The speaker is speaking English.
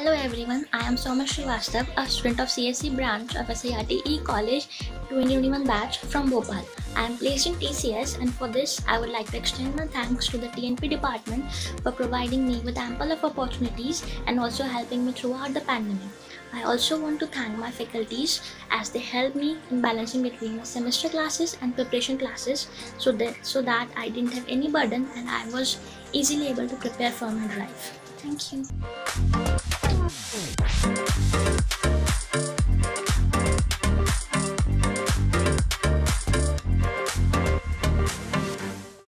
Hello everyone, I am Soma Srivastav, a student of CSE branch of SIRTE College 2021 batch from Bhopal. I am placed in TCS, and for this I would like to extend my thanks to the TNP department for providing me with ample of opportunities and also helping me throughout the pandemic. I also want to thank my faculties as they helped me in balancing between semester classes and preparation classes so that I didn't have any burden and I was easily able to prepare for my drive. Thank you.